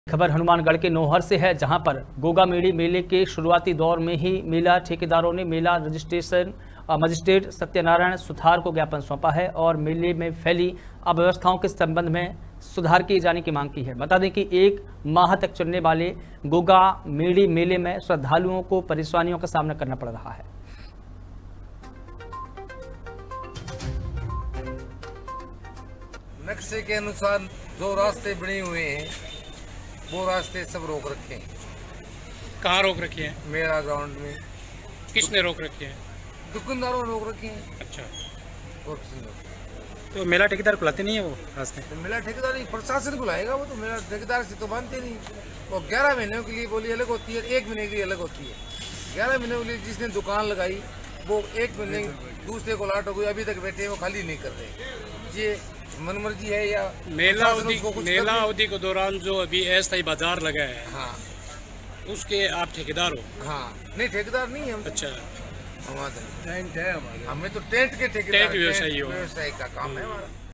खबर हनुमानगढ़ के नौहर से है, जहां पर गोगा मेड़ी मेले के शुरुआती दौर में ही मेला ठेकेदारों ने मेला रजिस्ट्रेशन मजिस्ट्रेट सत्यनारायण सुथार को ज्ञापन सौंपा है और मेले में फैली अव्यवस्थाओं के संबंध में सुधार किए जाने की मांग की है। बता दें कि एक माह तक चलने वाले गोगा मेड़ी मेले में श्रद्धालुओं को परेशानियों का सामना करना पड़ रहा है। नक्शे के अनुसार जो रास्ते बने हुए हैं वो रास्ते सब रोक रखे हैं। कहाँ रोक रखी है? मेरा ग्राउंड में। किसने रोक रखी है? दुकानदारों ने रोक रखे हैं। अच्छा, और किसी ने। तो मेला ठेकेदार बुलाते नहीं है वो रास्ते? तो मेला ठेकेदार ही प्रशासन बुलाएगा, वो तो मेला ठेकेदार से तो मानते नहीं। वो 11 महीनों के लिए बोली अलग होती है, 1 महीने के लिए अलग होती है। 11 महीनों के लिए जिसने दुकान लगाई वो 1 महीने दूसरे को लाट हो गई, अभी तक बैठे वो खाली नहीं कर रहे। ये मनमर्जी है या मेला अवधि के दौरान जो अभी अस्थायी बाजार लगा है, हाँ, उसके आप ठेकेदार हो? हाँ, नहीं ठेकेदार नहीं है। अच्छा, टेंट है हमारे, हमें तो टेंट के ठेकेदार, टेंट व्यवसायी का काम है हमारा।